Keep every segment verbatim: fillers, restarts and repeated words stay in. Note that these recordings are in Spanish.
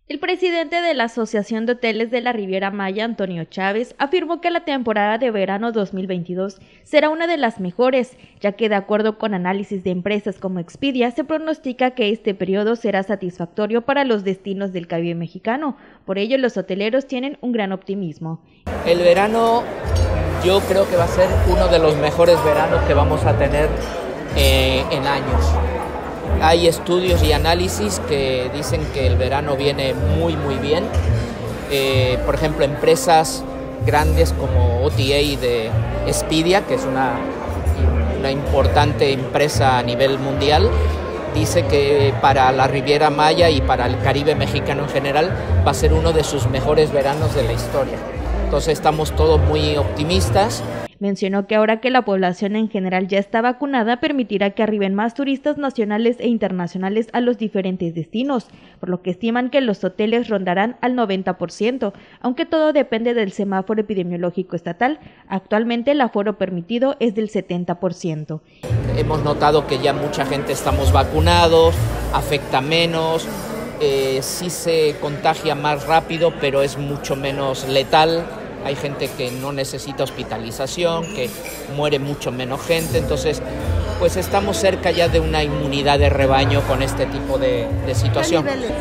El presidente de la Asociación de Hoteles de la Riviera Maya, Antonio Chávez, afirmó que la temporada de verano dos mil veintidós será una de las mejores, ya que de acuerdo con análisis de empresas como Expedia, se pronostica que este periodo será satisfactorio para los destinos del Caribe mexicano. Por ello, los hoteleros tienen un gran optimismo. El verano yo creo que va a ser uno de los mejores veranos que vamos a tener eh, en años. Hay estudios y análisis que dicen que el verano viene muy muy bien. Eh, por ejemplo, empresas grandes como O T A de Expedia, que es una, una importante empresa a nivel mundial, dice que para la Riviera Maya y para el Caribe mexicano en general va a ser uno de sus mejores veranos de la historia. Entonces estamos todos muy optimistas. Mencionó que ahora que la población en general ya está vacunada, permitirá que arriben más turistas nacionales e internacionales a los diferentes destinos, por lo que estiman que los hoteles rondarán al noventa por ciento, aunque todo depende del semáforo epidemiológico estatal. Actualmente el aforo permitido es del setenta por ciento. Hemos notado que ya mucha gente estamos vacunados, afecta menos, eh, sí se contagia más rápido, pero es mucho menos letal. Hay gente que no necesita hospitalización, que muere mucho menos gente, entonces pues estamos cerca ya de una inmunidad de rebaño con este tipo de, de situación.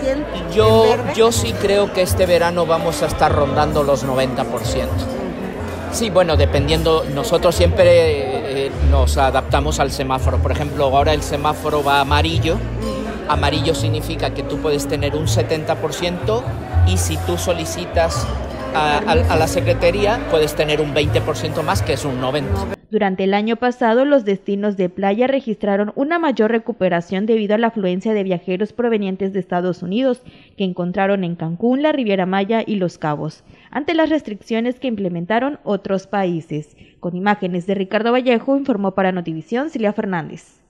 Yo, yo sí creo que este verano vamos a estar rondando los noventa por ciento. Sí, bueno, dependiendo, nosotros siempre eh, nos adaptamos al semáforo. Por ejemplo, ahora el semáforo va amarillo. Amarillo significa que tú puedes tener un setenta por ciento y si tú solicitas A, a, a la Secretaría puedes tener un veinte por ciento más, que es un noventa por ciento. Durante el año pasado, los destinos de playa registraron una mayor recuperación debido a la afluencia de viajeros provenientes de Estados Unidos, que encontraron en Cancún, la Riviera Maya y Los Cabos, ante las restricciones que implementaron otros países. Con imágenes de Ricardo Vallejo, informó para Notivisión Cilia Fernández.